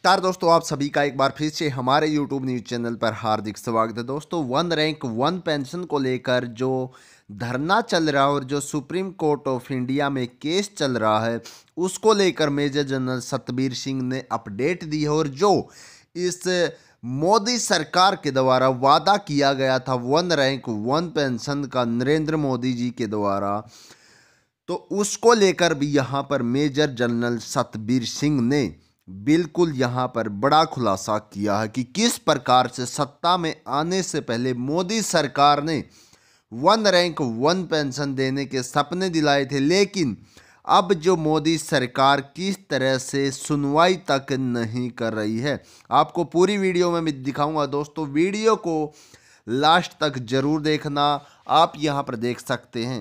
नमस्कार दोस्तों, आप सभी का एक बार फिर से हमारे YouTube न्यूज़ चैनल पर हार्दिक स्वागत है। दोस्तों, वन रैंक वन पेंशन को लेकर जो धरना चल रहा है और जो सुप्रीम कोर्ट ऑफ इंडिया में केस चल रहा है, उसको लेकर मेजर जनरल सतबीर सिंह ने अपडेट दी है। और जो इस मोदी सरकार के द्वारा वादा किया गया था वन रैंक वन पेंशन का नरेंद्र मोदी जी के द्वारा, तो उसको लेकर भी यहाँ पर मेजर जनरल सतबीर सिंह ने बिल्कुल यहाँ पर बड़ा खुलासा किया है कि किस प्रकार से सत्ता में आने से पहले मोदी सरकार ने वन रैंक वन पेंशन देने के सपने दिलाए थे, लेकिन अब जो मोदी सरकार किस तरह से सुनवाई तक नहीं कर रही है। आपको पूरी वीडियो में मैं दिखाऊंगा दोस्तों, वीडियो को लास्ट तक जरूर देखना। आप यहाँ पर देख सकते हैं।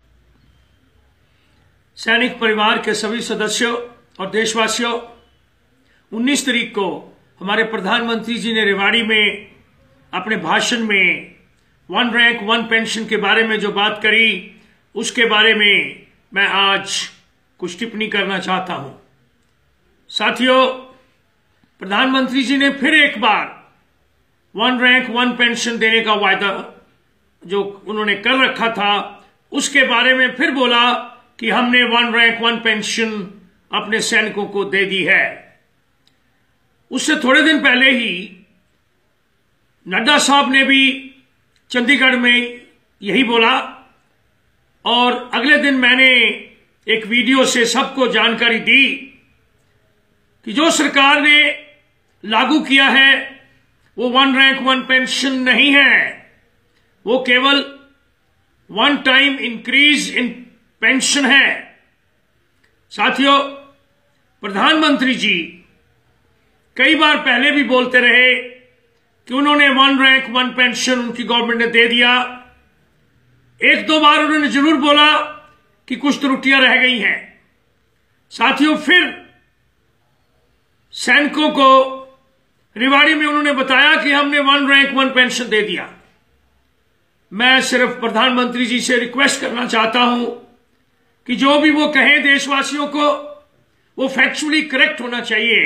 सैनिक परिवार के सभी सदस्यों और देशवासियों, 19 तारीख को हमारे प्रधानमंत्री जी ने रेवाड़ी में अपने भाषण में वन रैंक वन पेंशन के बारे में जो बात करी, उसके बारे में मैं आज कुछ टिप्पणी करना चाहता हूं। साथियों, प्रधानमंत्री जी ने फिर एक बार वन रैंक वन पेंशन देने का वायदा जो उन्होंने कर रखा था, उसके बारे में फिर बोला कि हमने वन रैंक वन पेंशन अपने सैनिकों को दे दी है। उससे थोड़े दिन पहले ही नड्डा साहब ने भी चंडीगढ़ में यही बोला, और अगले दिन मैंने एक वीडियो से सबको जानकारी दी कि जो सरकार ने लागू किया है वो वन रैंक वन पेंशन नहीं है, वो केवल one time increase in pension है। साथियों, प्रधानमंत्री जी कई बार पहले भी बोलते रहे कि उन्होंने वन रैंक वन पेंशन उनकी गवर्नमेंट ने दे दिया। एक दो बार उन्होंने जरूर बोला कि कुछ त्रुटियां रह गई हैं। साथियों, फिर सैनिकों को रेवाड़ी में उन्होंने बताया कि हमने वन रैंक वन पेंशन दे दिया। मैं सिर्फ प्रधानमंत्री जी से रिक्वेस्ट करना चाहता हूं कि जो भी वो कहें देशवासियों को, वो फैक्चुअली करेक्ट होना चाहिए।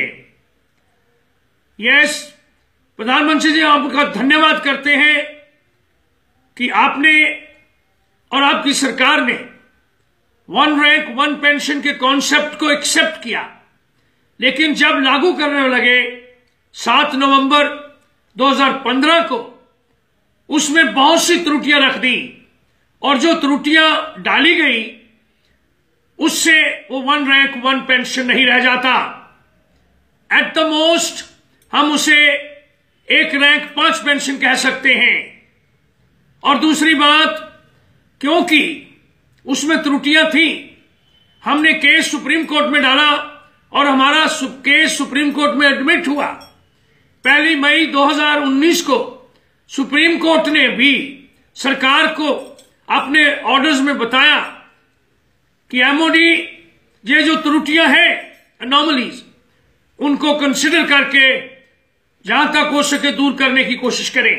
यस, प्रधानमंत्री जी आपका धन्यवाद करते हैं कि आपने और आपकी सरकार ने वन रैंक वन पेंशन के कॉन्सेप्ट को एक्सेप्ट किया, लेकिन जब लागू करने लगे 7 नवंबर 2015 को, उसमें बहुत सी त्रुटियां रख दी, और जो त्रुटियां डाली गई उससे वो वन रैंक वन पेंशन नहीं रह जाता। एट द मोस्ट हम उसे एक रैंक 5 पेंशन कह सकते हैं। और दूसरी बात, क्योंकि उसमें त्रुटियां थी, हमने केस सुप्रीम कोर्ट में डाला और हमारा केस सुप्रीम कोर्ट में एडमिट हुआ। 1 मई 2019 को सुप्रीम कोर्ट ने भी सरकार को अपने ऑर्डर्स में बताया कि एमओडी ये जो त्रुटियां हैं, अनोमलीज, उनको कंसिडर करके जहां तक हो सके दूर करने की कोशिश करें।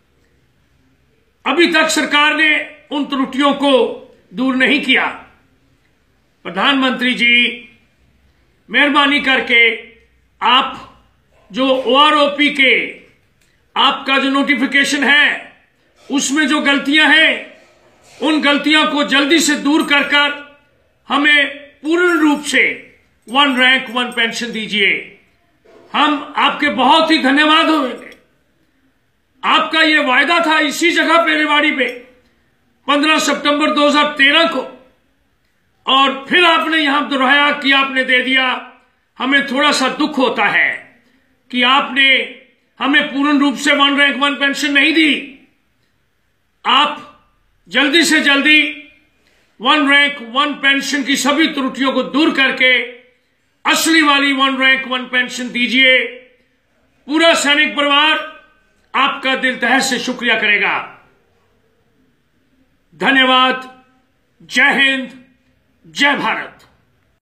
अभी तक सरकार ने उन त्रुटियों को दूर नहीं किया। प्रधानमंत्री जी, मेहरबानी करके आप जो ओआरओपी के आपका जो नोटिफिकेशन है, उसमें जो गलतियां हैं, उन गलतियों को जल्दी से दूर कर हमें पूर्ण रूप से वन रैंक वन पेंशन दीजिए। हम आपके बहुत ही धन्यवाद होंगे। आपका यह वायदा था इसी जगह पे रेवाड़ी पे 15 सितंबर 2013 को, और फिर आपने यहां दोहराया कि आपने दे दिया। हमें थोड़ा सा दुख होता है कि आपने हमें पूर्ण रूप से वन रैंक वन पेंशन नहीं दी। आप जल्दी से जल्दी वन रैंक वन पेंशन की सभी त्रुटियों को दूर करके असली वाली वन रैंक वन पेंशन दीजिए। पूरा सैनिक परिवार आपका दिल तहे से शुक्रिया करेगा। धन्यवाद। जय हिंद, जय भारत।